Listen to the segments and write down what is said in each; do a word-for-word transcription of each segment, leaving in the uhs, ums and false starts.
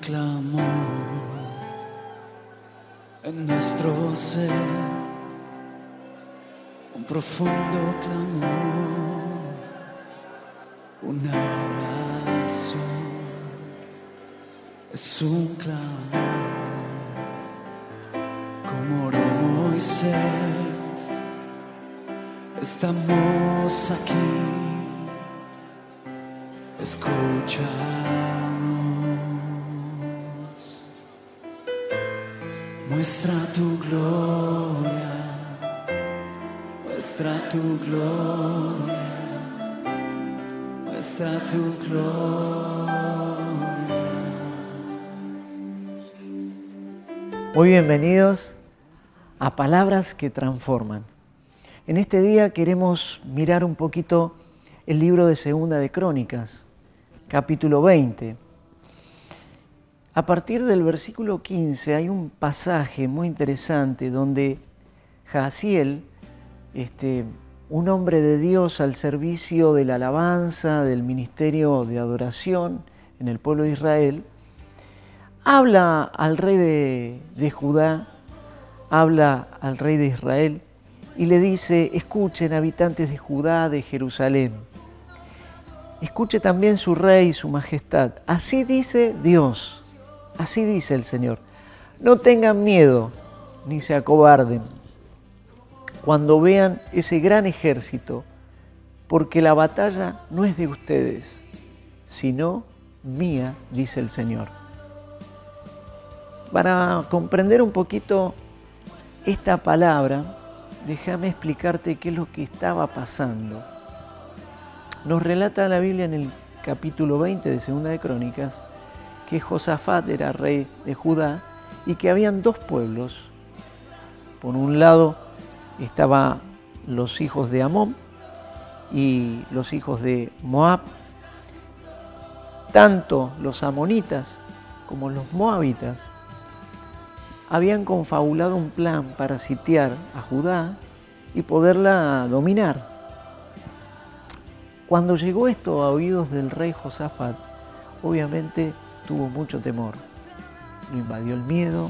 clamor en nuestro ser, un profundo clamor, una oración, es un clamor, como oró Moisés, estamos aquí, escúchanos, muestra tu gloria, muestra tu gloria, muestra tu gloria. Muy bienvenidos a Palabras que Transforman. En este día queremos mirar un poquito el libro de Segunda de Crónicas, capítulo veinte. A partir del versículo quince hay un pasaje muy interesante donde Jahaziel, este, un hombre de Dios al servicio de la alabanza, del ministerio de adoración en el pueblo de Israel, habla al rey de, de Judá, habla al rey de Israel y le dice: escuchen, habitantes de Judá, de Jerusalén, escuche también su rey y su majestad. Así dice Dios, así dice el Señor. No tengan miedo ni se acobarden cuando vean ese gran ejército, porque la batalla no es de ustedes, sino mía, dice el Señor. Para comprender un poquito esta palabra, déjame explicarte qué es lo que estaba pasando. Nos relata la Biblia en el capítulo veinte de Segunda de Crónicas que Josafat era rey de Judá y que habían dos pueblos. Por un lado estaban los hijos de Amón y los hijos de Moab. Tanto los amonitas como los moabitas habían confabulado un plan para sitiar a Judá y poderla dominar. Cuando llegó esto a oídos del rey Josafat, obviamente tuvo mucho temor. Lo invadió el miedo,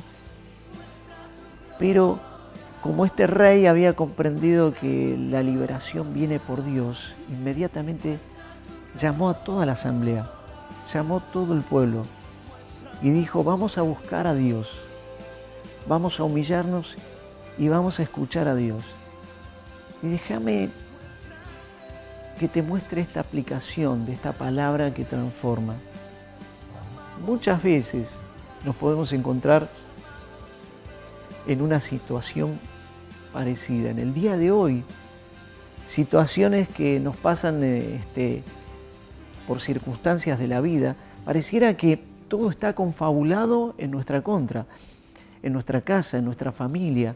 pero como este rey había comprendido que la liberación viene por Dios, inmediatamente llamó a toda la asamblea, llamó a todo el pueblo y dijo: vamos a buscar a Dios. Vamos a humillarnos y vamos a escuchar a Dios. Y déjame que te muestre esta aplicación de esta palabra que transforma. Muchas veces nos podemos encontrar en una situación parecida. En el día de hoy, situaciones que nos pasan este, por circunstancias de la vida, pareciera que todo está confabulado en nuestra contra, en nuestra casa, en nuestra familia.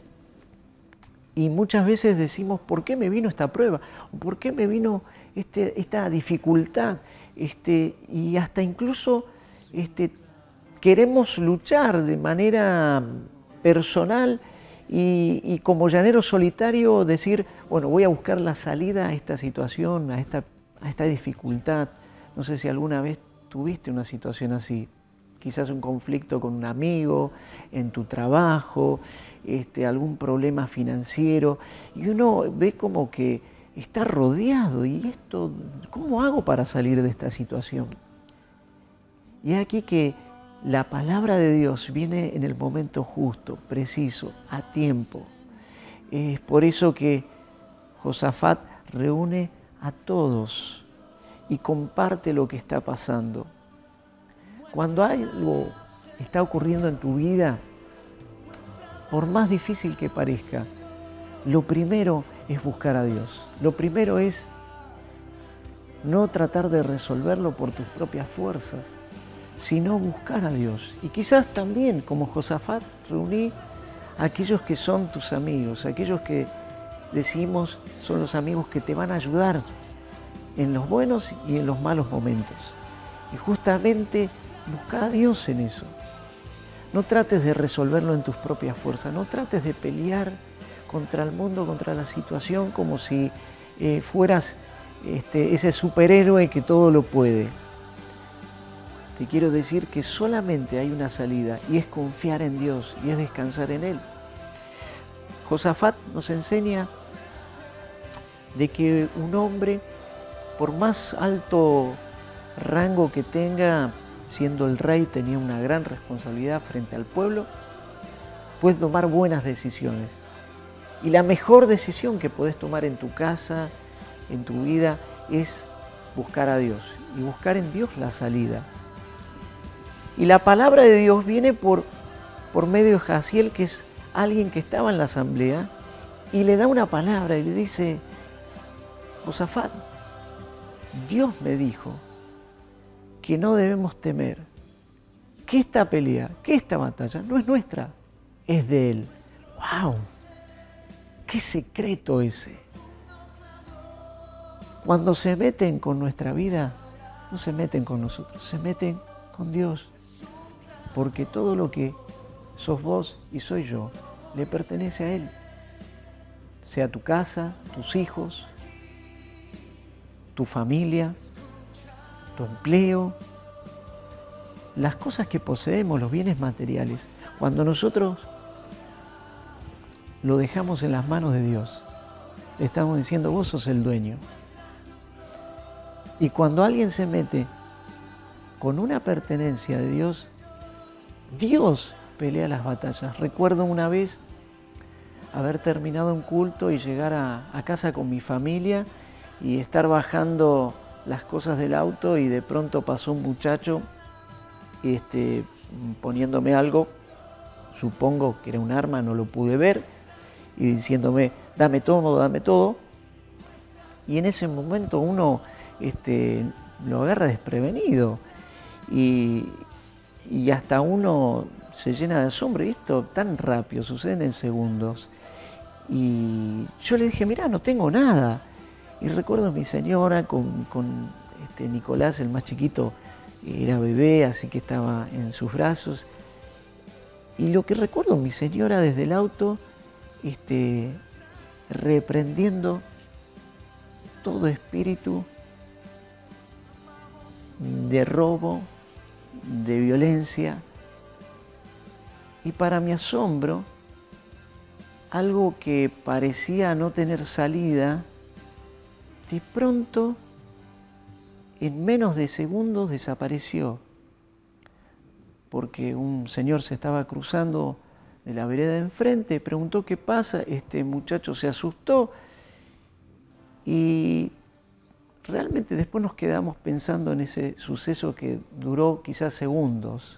Y muchas veces decimos: ¿por qué me vino esta prueba? ¿Por qué me vino este, esta dificultad? Este, y hasta incluso este, queremos luchar de manera personal y, y como llanero solitario decir: bueno, voy a buscar la salida a esta situación, a esta, a esta dificultad. No sé si alguna vez tuviste una situación así. Quizás un conflicto con un amigo, en tu trabajo, este, algún problema financiero, y uno ve como que está rodeado, y esto, ¿cómo hago para salir de esta situación? Y es aquí que la palabra de Dios viene en el momento justo, preciso, a tiempo. Es por eso que Josafat reúne a todos y comparte lo que está pasando. Cuando algo está ocurriendo en tu vida, por más difícil que parezca, lo primero es buscar a Dios. Lo primero es no tratar de resolverlo por tus propias fuerzas, sino buscar a Dios. Y quizás también, como Josafat, reuní a aquellos que son tus amigos, aquellos que decimos son los amigos que te van a ayudar en los buenos y en los malos momentos. Y justamente busca a Dios en eso. No trates de resolverlo en tus propias fuerzas, no trates de pelear contra el mundo, contra la situación, como si eh, fueras este, ese superhéroe que todo lo puede. te quiero decir que solamente hay una salida y es confiar en Dios y es descansar en Él. Josafat nos enseña de que un hombre, por más alto rango que tenga, siendo el rey, tenía una gran responsabilidad frente al pueblo, puede tomar buenas decisiones. Y la mejor decisión que puedes tomar en tu casa, en tu vida, es buscar a Dios y buscar en Dios la salida. Y la palabra de Dios viene por, por medio de Jaziel, que es alguien que estaba en la asamblea, y le da una palabra y le dice: Josafat, Dios me dijo que no debemos temer, que esta pelea, que esta batalla no es nuestra, es de Él. ¡Wow! ¡Qué secreto ese! Cuando se meten con nuestra vida, no se meten con nosotros, se meten con Dios. Porque todo lo que sos vos y soy yo, le pertenece a Él. Sea tu casa, tus hijos, tu familia, tu empleo, las cosas que poseemos, los bienes materiales. Cuando nosotros lo dejamos en las manos de Dios, le estamos diciendo: vos sos el dueño. Y cuando alguien se mete con una pertenencia de Dios, Dios pelea las batallas. Recuerdo una vez haber terminado un culto y llegar a, a casa con mi familia y estar bajando las cosas del auto, y de pronto pasó un muchacho este, poniéndome algo, supongo que era un arma, no lo pude ver, y diciéndome: dame todo, dame todo. Y en ese momento uno este, lo agarra desprevenido y, y hasta uno se llena de asombro. Y esto tan rápido, sucede en segundos. Y yo le dije: mirá, no tengo nada. Y recuerdo a mi señora con, con este Nicolás, el más chiquito, era bebé, así que estaba en sus brazos. Y lo que recuerdo, mi señora desde el auto, este, reprendiendo todo espíritu de robo, de violencia. Y para mi asombro, algo que parecía no tener salida, de pronto, en menos de segundos, desapareció. Porque un señor se estaba cruzando de la vereda de enfrente, preguntó qué pasa, este muchacho se asustó y realmente después nos quedamos pensando en ese suceso que duró quizás segundos.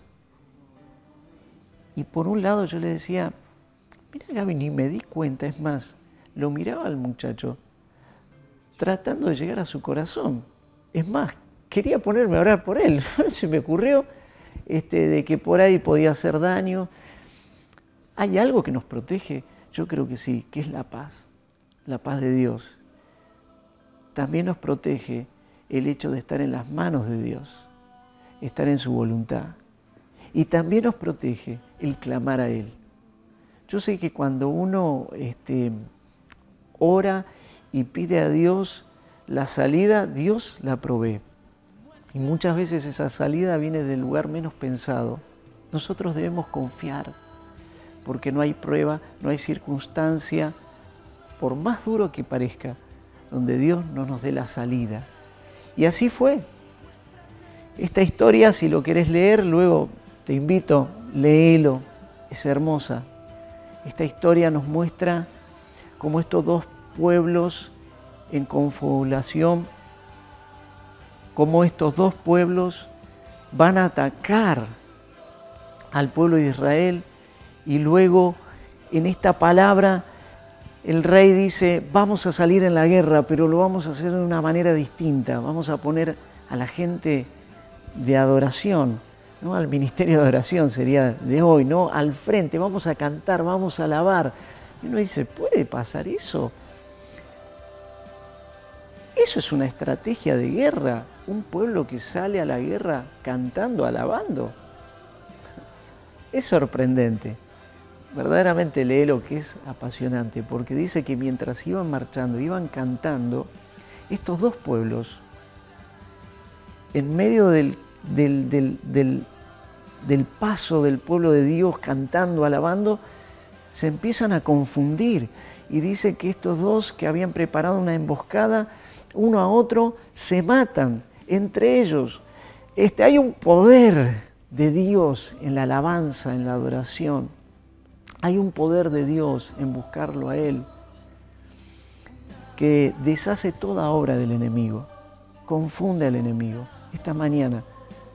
Y por un lado yo le decía: mira, Gaby, ni me di cuenta. Es más, lo miraba al muchacho tratando de llegar a su corazón. Es más, quería ponerme a orar por él. Se me ocurrió este, de que por ahí podía hacer daño. ¿Hay algo que nos protege? Yo creo que sí, que es la paz, la paz de Dios. También nos protege el hecho de estar en las manos de Dios, estar en su voluntad. Y también nos protege el clamar a Él. Yo sé que cuando uno este, ora y pide a Dios la salida, Dios la provee. Y muchas veces esa salida viene del lugar menos pensado. Nosotros debemos confiar, porque no hay prueba, no hay circunstancia, por más duro que parezca, donde Dios no nos dé la salida. Y así fue. Esta historia, si lo querés leer, luego te invito, léelo, es hermosa. Esta historia nos muestra cómo estos dos pueblos en confabulación, cómo estos dos pueblos van a atacar al pueblo de Israel, y luego en esta palabra el rey dice: vamos a salir en la guerra, pero lo vamos a hacer de una manera distinta. Vamos a poner a la gente de adoración, ¿no? Al ministerio de adoración sería de hoy, ¿no? Al frente, vamos a cantar, vamos a alabar. Y uno dice: ¿puede pasar eso? Eso es una estrategia de guerra. Un pueblo que sale a la guerra cantando, alabando. Es sorprendente. Verdaderamente lee lo que es apasionante, porque dice que mientras iban marchando, iban cantando, estos dos pueblos, en medio del del, del, del, del paso del pueblo de Dios cantando, alabando, se empiezan a confundir. Y dice que estos dos que habían preparado una emboscada, uno a otro, se matan entre ellos. Este, hay un poder de Dios en la alabanza, en la adoración. Hay un poder de Dios en buscarlo a Él, que deshace toda obra del enemigo, confunde al enemigo. Esta mañana,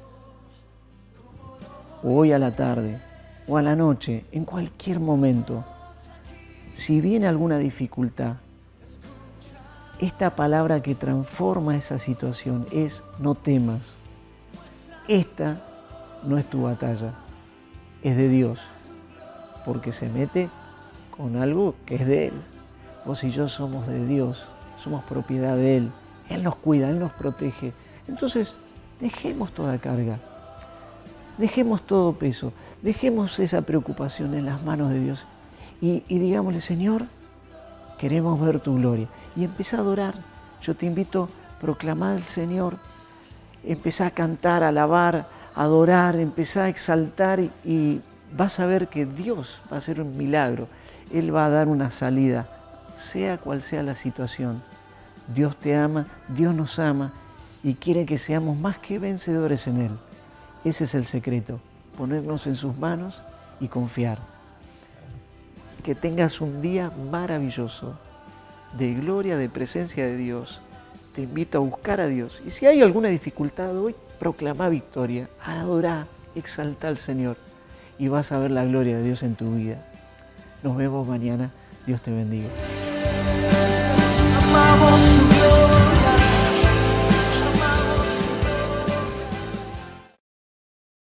o hoy a la tarde, o a la noche, en cualquier momento, si viene alguna dificultad, esta palabra que transforma esa situación es: no temas. Esta no es tu batalla, es de Dios, porque se mete con algo que es de Él. Vos y yo somos de Dios, somos propiedad de Él. Él nos cuida, Él nos protege. Entonces, dejemos toda carga, dejemos todo peso, dejemos esa preocupación en las manos de Dios y, y digámosle: Señor, queremos ver tu gloria. Y empezá a adorar. Yo te invito a proclamar al Señor, empezá a cantar, a alabar, a adorar, empezá a exaltar y, y vas a ver que Dios va a hacer un milagro. Él va a dar una salida, sea cual sea la situación. Dios te ama, Dios nos ama y quiere que seamos más que vencedores en Él. Ese es el secreto, ponernos en sus manos y confiar. Que tengas un día maravilloso, de gloria, de presencia de Dios. Te invito a buscar a Dios. Y si hay alguna dificultad hoy, proclama victoria, adorá, exalta al Señor y vas a ver la gloria de Dios en tu vida. Nos vemos mañana. Dios te bendiga.